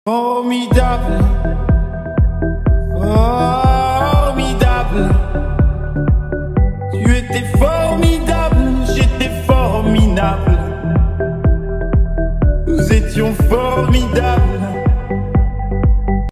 Formidable, formidable. Tu étais formidable, j'étais formidable. Nous étions formidables.